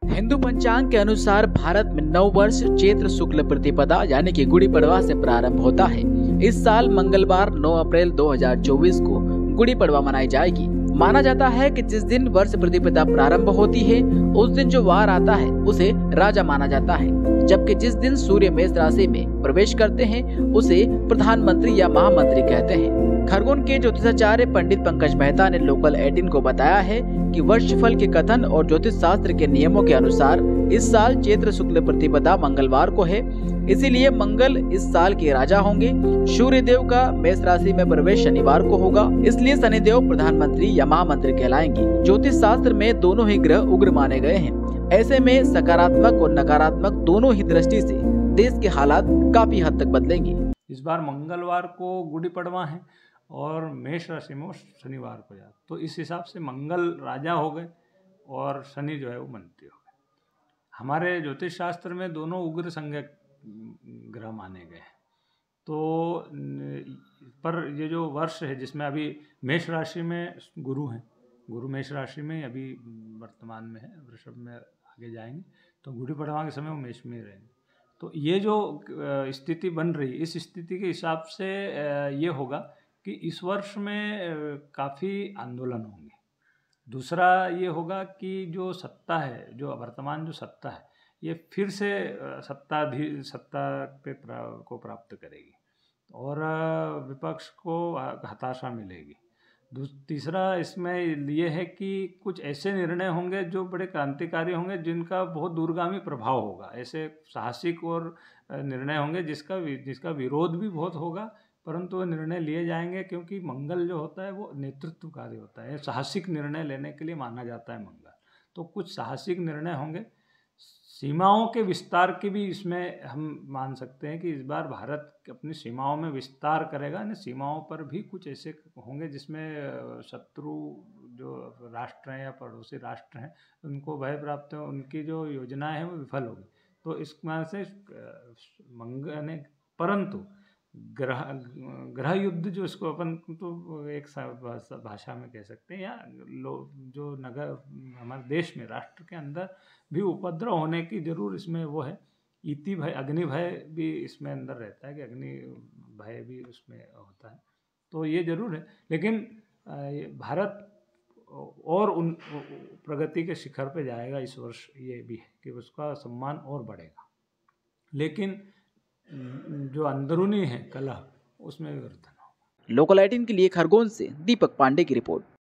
हिंदू पंचांग के अनुसार भारत में नव वर्ष चैत्र शुक्ल प्रतिपदा यानी कि गुड़ी पड़वा से प्रारंभ होता है। इस साल मंगलवार 9 अप्रैल 2024 को गुड़ी पड़वा मनाई जाएगी। माना जाता है कि जिस दिन वर्ष प्रतिपदा प्रारंभ होती है उस दिन जो वार आता है उसे राजा माना जाता है, जबकि जिस दिन सूर्य मेष राशि में प्रवेश करते हैं उसे प्रधानमंत्री या महामंत्री कहते हैं। खरगोन के ज्योतिषाचार्य पंडित पंकज मेहता ने लोकल 18 को बताया है कि वर्षफल के कथन और ज्योतिष शास्त्र के नियमों के अनुसार इस साल चैत्र शुक्ल प्रतिपदा मंगलवार को है, इसीलिए मंगल इस साल के राजा होंगे। सूर्य देव का मेष राशि में प्रवेश शनिवार को होगा, इसलिए शनिदेव प्रधानमंत्री या महामंत्री कहलाएंगे। ज्योतिष शास्त्र में दोनों ही ग्रह उग्र माने गए हैं। ऐसे में सकारात्मक और नकारात्मक दोनों ही दृष्टि से देश के हालात काफी हद तक बदलेंगे। इस बार मंगलवार को गुड़ी पड़वा है और मेष राशि में शनिवार को जाता, तो इस हिसाब से मंगल राजा हो गए और शनि जो है वो मंत्री हो गए। हमारे ज्योतिष शास्त्र में दोनों उग्र संज्ञक ग्रह माने गए हैं। तो पर ये जो वर्ष है जिसमें अभी मेष राशि में गुरु हैं, गुरु मेष राशि में अभी वर्तमान में है, वृषभ में आगे जाएंगे, तो गुड़ी पड़वा के समय वो मेष में रहेंगे। तो ये जो स्थिति बन रही, इस स्थिति के हिसाब से ये होगा कि इस वर्ष में काफ़ी आंदोलन होंगे। दूसरा ये होगा कि जो सत्ता है, जो वर्तमान जो सत्ता है, ये फिर से सत्ता को प्राप्त करेगी और विपक्ष को हताशा मिलेगी। तीसरा इसमें ये है कि कुछ ऐसे निर्णय होंगे जो बड़े क्रांतिकारी होंगे, जिनका बहुत दूरगामी प्रभाव होगा। ऐसे साहसिक और निर्णय होंगे जिसका विरोध भी बहुत होगा, परंतु वो निर्णय लिए जाएंगे, क्योंकि मंगल जो होता है वो नेतृत्वकारी होता है। साहसिक निर्णय लेने के लिए माना जाता है मंगल। तो कुछ साहसिक निर्णय होंगे। सीमाओं के विस्तार की भी इसमें हम मान सकते हैं कि इस बार भारत अपनी सीमाओं में विस्तार करेगा। न सीमाओं पर भी कुछ ऐसे होंगे जिसमें शत्रु जो राष्ट्र हैं या पड़ोसी राष्ट्र हैं उनको भय प्राप्त हो, उनकी जो योजनाएं हैं वो विफल होगी। तो इस मान से मंगल ने, परंतु ग्रह युद्ध जो इसको अपन तो एक भाषा में कह सकते हैं, या जो नगर हमारे देश में राष्ट्र के अंदर भी उपद्रव होने की जरूर इसमें वो है। इति भय, अग्नि भय भी इसमें अंदर रहता है कि अग्नि भय भी उसमें होता है। तो ये जरूर है, लेकिन भारत और उन प्रगति के शिखर पे जाएगा इस वर्ष। ये भी है कि उसका सम्मान और बढ़ेगा, लेकिन जो अंदरूनी है कलह, उसमें विवर्धन होगा। लोकल 18 के लिए खरगोन से दीपक पांडे की रिपोर्ट।